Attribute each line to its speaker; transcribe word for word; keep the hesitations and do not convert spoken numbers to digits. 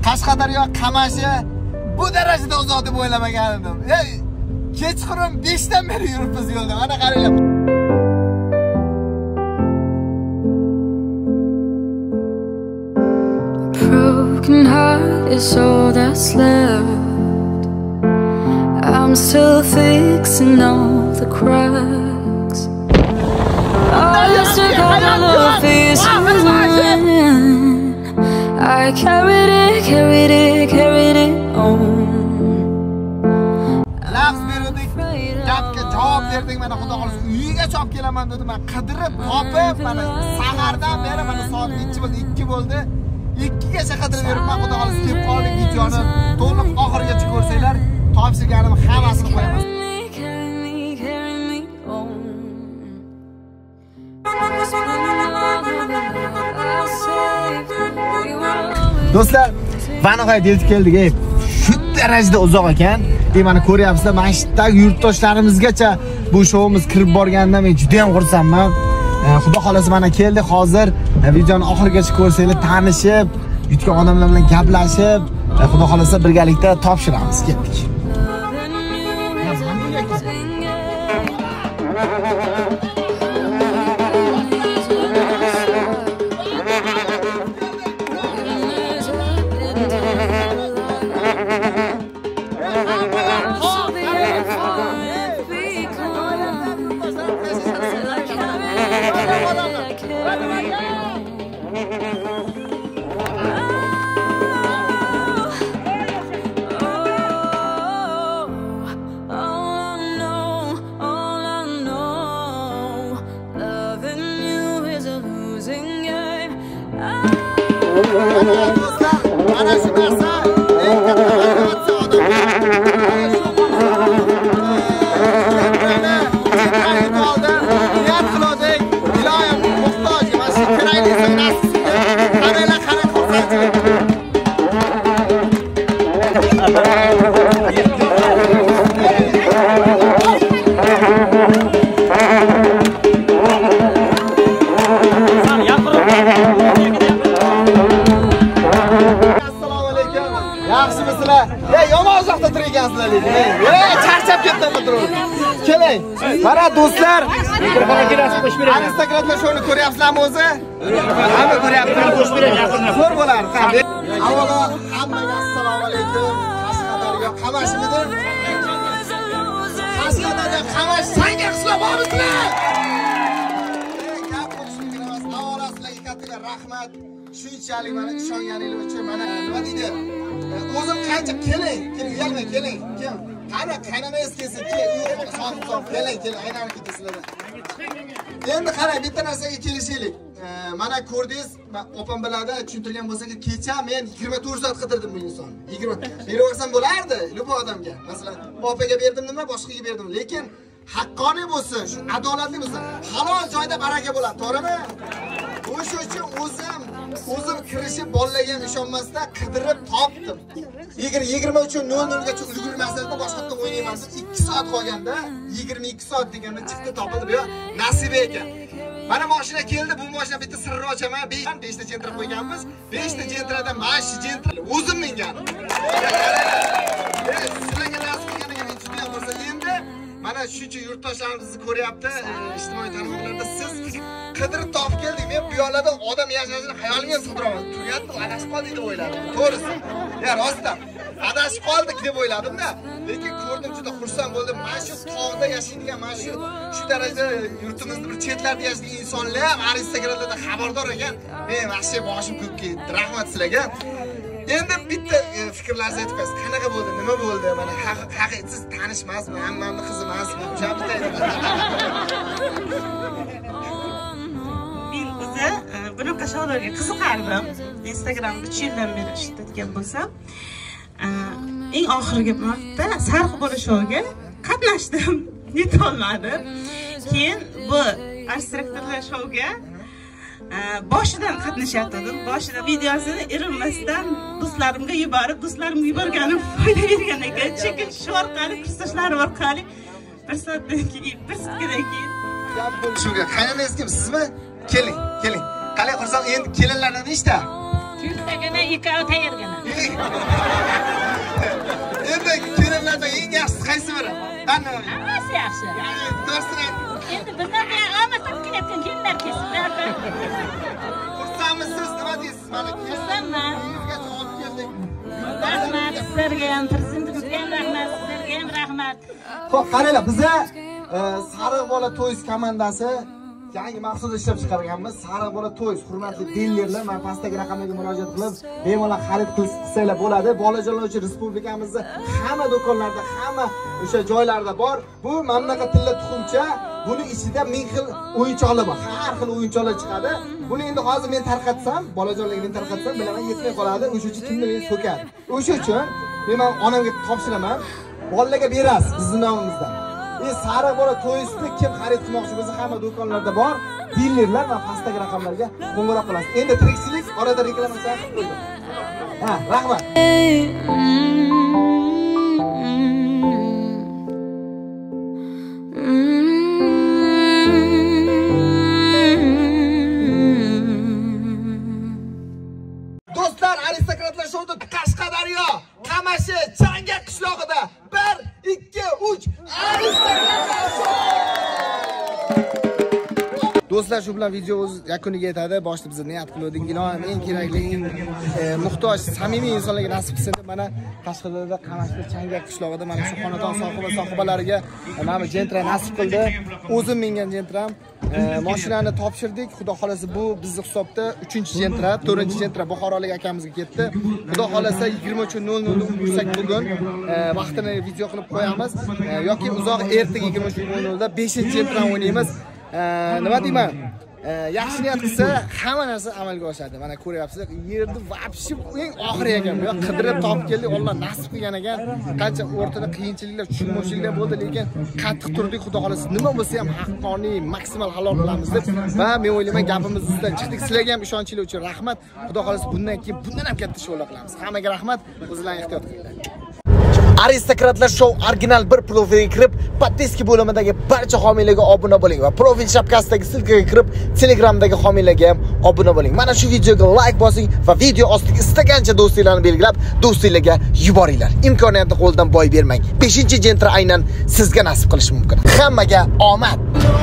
Speaker 1: Qashqadaryo Qamashi bu darajada uzoq deb o'ylamagan edim. Ey, kechqurun besh dan beri yuribmiz yo'lda. Mana qaranglar.
Speaker 2: Broken heart is all that's left. I'm still fixing all the cracks. I still got a love face. I carried it, carried it, carried it on.
Speaker 1: Lafz berdik, gapga javob berdik. Mana xudo xolisi uyiga chopib kelaman dedim. Men qidirib, topib, mana sahardan beri mana soat nechi bo'ldi? ikki bo'ldi. ikkigacha qidirib yuribman. Xudo xolisi kelib qoldik. Videoni to'liq oxirigacha ko'rsanglar, topshirganim hammasini qo'yamiz. Do'stlar, Vanoxaga yetib keldik. Ey, shu darajada uzoq ekan. Ey, mana ko'ryapsizlar, mana shu tag yurtdoshlarimizgacha bu showimiz kirib borganidan men juda ham xursandman. Xudo xolasa mana keldik. Hozir videoni oxirigacha ko'rsanglar, tanishib, yutgan odamlar bilan gaplashib, xudo xolasa birgalikda topshiramiz. Ketdik. Ana shu narsa eng katta motivatsiya odam. Iloyim muhtoj, mana shu kerakli narsa. Qaranglar, qarang yaxshimisizlar? Ey, yomon uzoqda turgansizlar lekin. Ey, charchab ketdim turib. Keling. Mana do'stlar, mikrofon kelasiz, qo'shib bering. Instagramda shuni ko'ryapsizlarmi o'zi? Hamma ko'ryapti, qo'shib bering yaqindan. Zo'r bo'lar. Avvalo, hammaga assalomu alaykum. Qashqadaryo Qamashimidi? Qashqadaryo Qamash sangi qishloq bormisizlar? Gap qo'shishga emas, avvalo sizlarga katta rahmat. Shunchalik mana ishonganingiz uchun mana nima deydi? O'zim qancha keling, keling, uyalmang, keling. Kim? Qani qaynanangiz kelsin, keling, sog'ib sog'ib keling, keling, aylanib ketasizlar. Endi qarang, bitta narsaga kelishaylik. Mana ko'rdingiz, opam biladi, tushuntirgan bo'lsa, kecha men yigirma to'rt soat qidirdim bu insonni. yigirma. Beraversam bo'lardi, bu odamga. Masalan, opaga berdim nima, boshqaga berdim. Lekin haqqoniy bo'lsin, shu adolatli bo'lsin, halol joyda baraka bo'ladi, to'g'rimi? O'sha uchun o'zim o'zim kirishib bolalarga ham ishonmasdan qidirib topdim. yigirma uch nol nol gacha ulgurmasdan boshqatda o'ynayman deb ikki soat qolganda yigirma ikki soat deganda chiqdi, topildi. Bu nasiba ekan. Mana mashina keldi, bu mashina bitta sirni ochaman. besh ta jentra qo'yganmiz. besh ta jentradan mana shu jentra o'zim minganim. Sizlarga nasib qilganiga men juda ham xursand. Endi mana shuncha yurtdoshlarimizni ko'ryapti, ijtimoiy tarmoqlarda siz qidirib topib keldik. Men bu yo'lda odam yashashini xayolimga sig'diraman. Turyapti, adashib qoldik deb o'yladim. To'g'risi. Ya rostdan adashib qoldik deb o'yladim-da. Lekin ko'rdim, juda xursand bo'ldim. Mana shu tog'da yashaydigan, mana shu shu darajada yurtimizda bir chetlarda yashaydigan insonlar ham Instagramda xabardor ekan. Men vaqti boshim ko'p ketdi. Rahmat sizlarga. Endi bitta fikrlaringizni aytib qo'yasiz. Qanaqa bo'ldi? Nima bo'ldi? Mana haqiqatsiz tanishmasmi? Hammamning qizi emasmi? O'sha bitta aytib. Bunaqa shoularga qiziqardim. Instagramda uch yildan beri ishlatgan bo'lsam, eng oxirgi marta Sarx bola shouga qatnashdim, yetolmadim. Keyin bu artistlar shouga boshidan qatnashatdim. Boshida videosini erinmasdan do'stlarimga yuborib, do'stlarimga yuborganim foyda bergan ekan. Chunki shu orqali kursdoshlarim orqali bir soatdan keyin, bir sutkadan keyin gap bo'lishga qaynanangiz kim, sizmi? Keling, keling. Qalay xursand, endi kelinlardan nechta?
Speaker 3: Yurtdagina ikkovi tayyorgina.
Speaker 1: Endi kelinlardan eng yaxshisi qaysi biri? Qanday?
Speaker 3: Hammasi yaxshi.
Speaker 1: Ya'ni do'stlar
Speaker 3: Endi bundan buyon omad olib kelayotgan kelinlar kelsinlar.
Speaker 1: xursandmisiz? Nima deysiz? Mana
Speaker 3: Xursandman.
Speaker 1: kelingizgacha olib keldik.
Speaker 3: Rahmat sizlarga ham, prezidentimizga ham rahmat, sizlarga ham rahmat.
Speaker 1: Xo'p, qaranglar, biza Sariq bola to'ys komandasi yangi mahsulot ishlab chiqarganmiz. Sariq bola to'ys, hurmatli dilerlar, mana pastdagi raqamlarga murojaat qilib, bemalol xarid qilsanglar bo'ladi. Bolajonlar uchun respublikamizda hamma do'konlarda, hamma o'sha joylarda bor. Bu mamlakat tilla tuxumcha, buni ichida ming xil o'yinchoqlar bor. Har xil o'yinchoqlar chiqadi. Buni endi hozir men tarqatsam, bolajonlarga men tarqatsam, bilaman yetmay qoladi. O'sha uchun kimni men so'kadi. O'sha uchun men onamga topshiraman. Bolalarga berasiz bizning nomimizdan. E Sariq bola to'yisini kim xarid qilmoqchi bo'lsa, hamma do'konlarda bor. Dilerlar va pastdagi raqamlarga qo'ng'iroq qilasiz. Endi tirikchilik orada reklamacha qilib qo'ydim. Ha, rahmat. Do'stlar, aristokratlar shouda Qashqadaryo, Qamashi, Changak qishlog'ida bir, ikki, uch aristokratlar shou! Do'stlar, shu bilan video o'z yakuniga yetadi. Boshida biz niyat qildik, ilohim eng kerakli, eng muhtoj, samimiy insonlarga nasib qilsin deb mana Qashqadaryoda, Qamashda, Changak qishlog'ida mana shu xonadon sohibi va sohibalariga mana Gentra nasib qildi. O'zim mingan Gentram. Mashinani topshirdik. Xudo xolasa bu bizning hisobda uchinchi Gentra, to'rtinchi Gentra buxorolik akamizga ketdi. Xudo xolasa yigirma uch nol nol ursak bugun vaqtini video qilib qo'yamiz yoki uzoq ertaga yigirma uch nol nol da beshinchi Gentra o'ynaymiz. Nima deyman? Yaxshi niyat qilsa hamma narsa amalga oshadi. Mana ko'ryapsizlar, yerni vapshi eng oxiri ekan. Bu yoq qidirib topib keldik. Alloh nasib qilgan ekan. Qancha o'rtada qiyinchiliklar, tushunmovchiliklar bo'ldi, lekin qattiq turdik. Xudo xolasa nima bo'lsa ham haqqoniy, maksimal halol qilamiz deb va men o'ylayman gapimiz ustidan chiqdik. Sizlarga ham ishonchingiz uchun rahmat. Xudo xolasa bundan keyin bundan ham katta shoular qilamiz. Hammaga rahmat. O'zingizlarni ehtiyot qilinglar. Aristokratlar Show original bir profilga kirib, podpiska bo'limidagi barcha homiylarga obuna bo'ling va profil shapkasidagi silkaga kirib, Telegramdagi homiylarga ham obuna bo'ling. Mana shu videoga like bosing va video ostiga istagancha do'stlarni belgilab, do'stlarga yuboringlar. Imkoniyatni qo'ldan boy bermang. beshinchi Gentra aynan sizga nasib qilishi mumkin. Hammaga omad.